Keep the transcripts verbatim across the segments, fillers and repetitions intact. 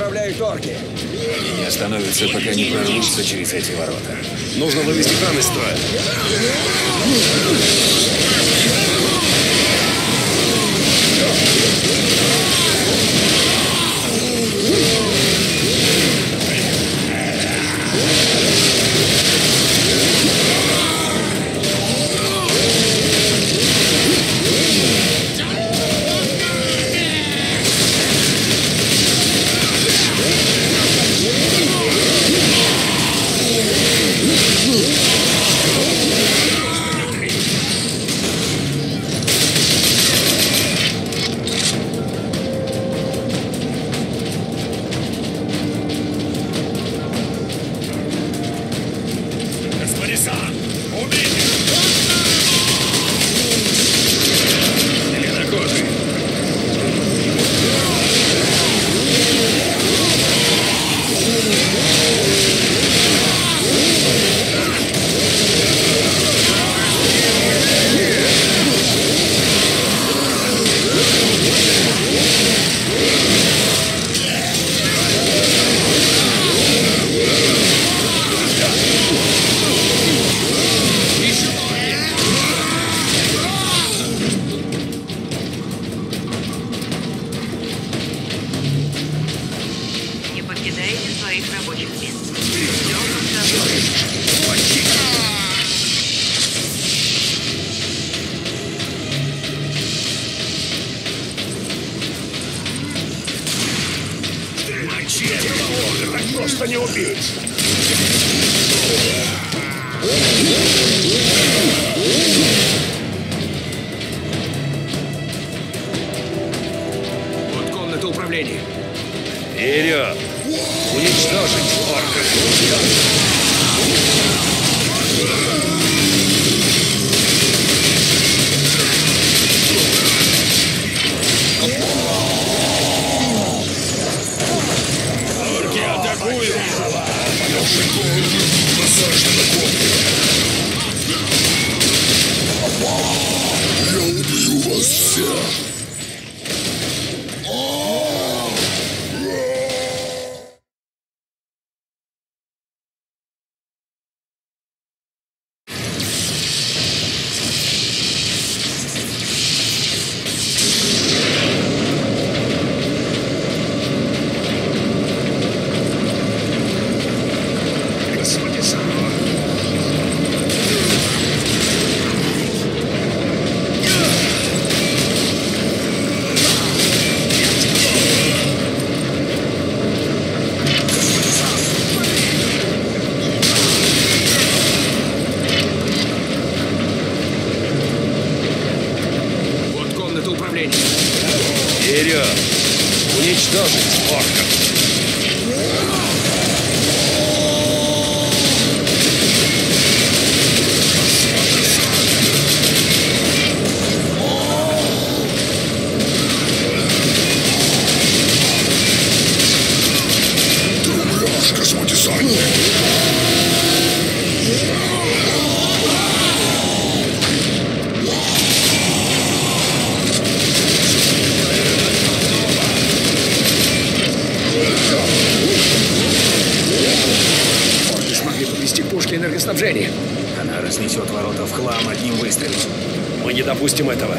управляют орки. И не остановятся, пока не прорвутся через эти ворота. Нужно вывести кран из строя. Просто не убить. Вот комната управления. Вперед! Уничтожить орка! Орки атакуют! Посажено на копья! Я убью вас всех! Вперед! Уничтожить орков! Трубляж космодесантник! Пушки энергоснабжения. Она разнесет ворота в хлам одним выстрелом. Мы не допустим этого.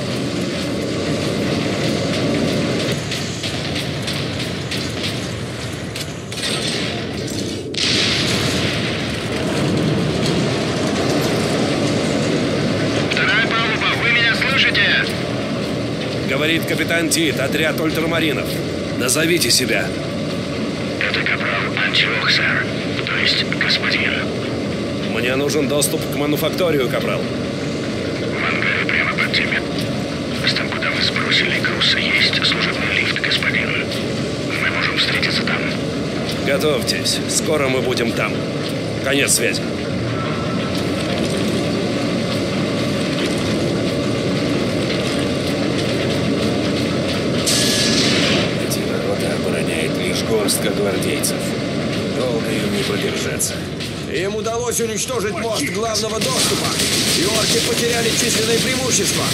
Вторая палуба, вы меня слышите? Говорит капитан Тит, отряд ультрамаринов. Назовите себя. Это капрал Антиох, сэр. То есть господин. Мне нужен доступ к мануфакторию, капрал. В ангаре прямо под теми. Там, куда вы сбросили груз, есть служебный лифт, господин. Мы можем встретиться там. Готовьтесь. Скоро мы будем там. Конец связи. Эти ворота обороняет лишь горстка гвардейцев. Долго им не продержаться. Им удалось уничтожить мост главного доступа, и орки потеряли численное преимущество.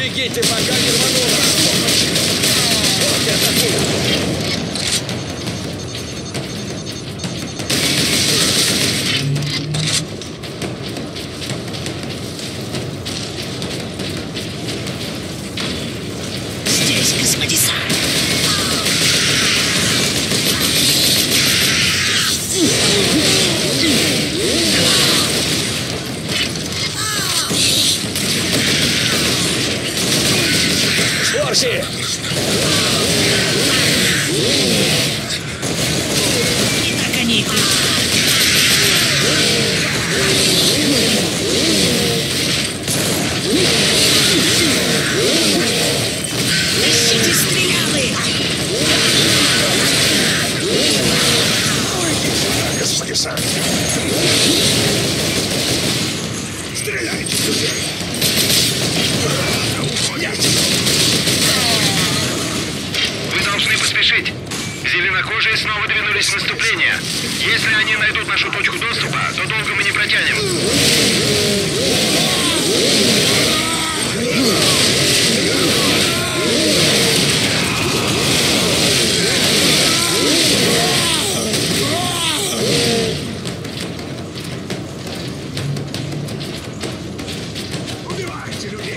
Бегите, пока не рвануло! Орки атакуют! Здесь, господин сам. Орки! И как они идут? Тащите стрелялы! Господин сам. Стреляйте сюда. Вы должны поспешить. Зеленокожие снова двинулись в наступление. Если они найдут нашу точку доступа, то долго мы не протянем. Убивайте людей.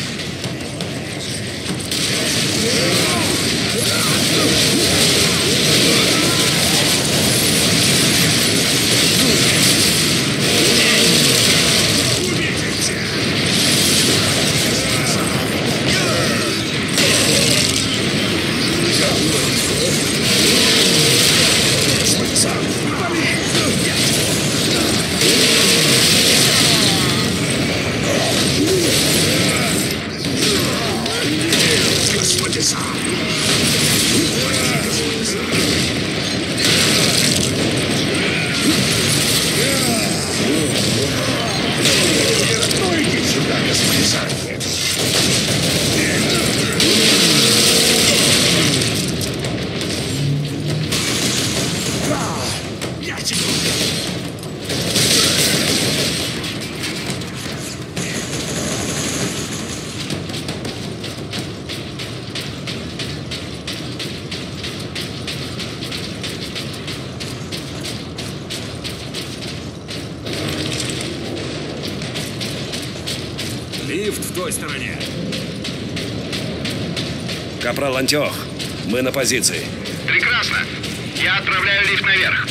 Господин сам. Ну иди сюда, господин сам. Я тебя... Лифт в той стороне. Капрал Антиох, мы на позиции. Прекрасно. Я отправляю лифт наверх.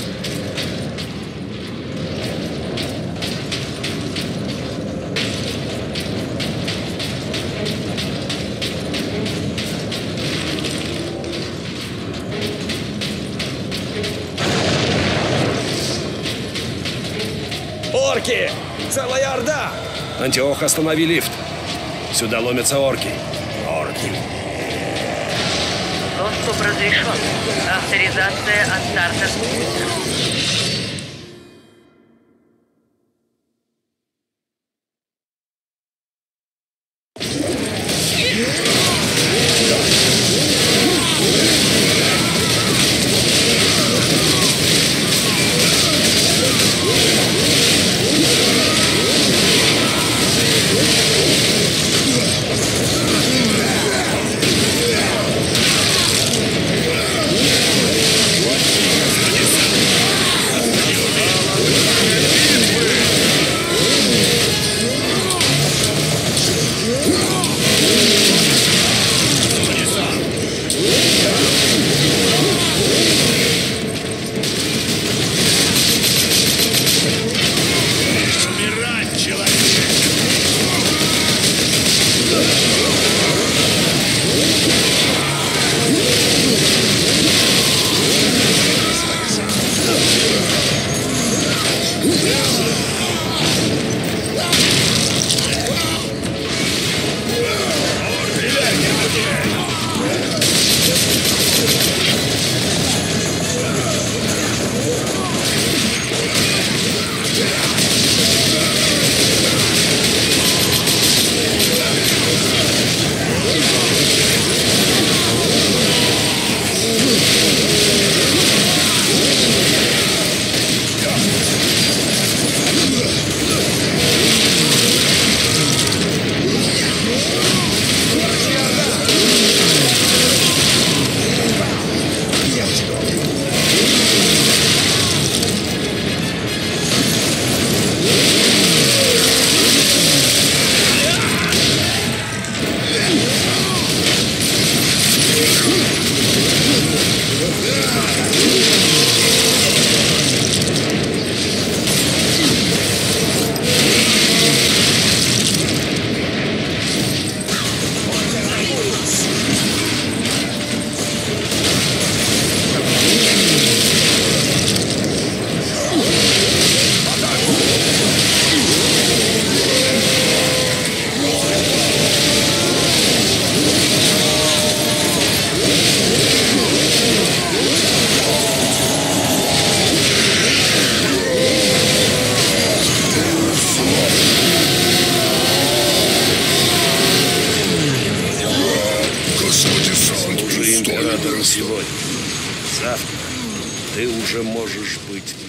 Орки! Целая орда! Антиох, останови лифт. Сюда ломятся орки. Орки! Доступ разрешен. Авторизация от старта. Завтра ты уже можешь быть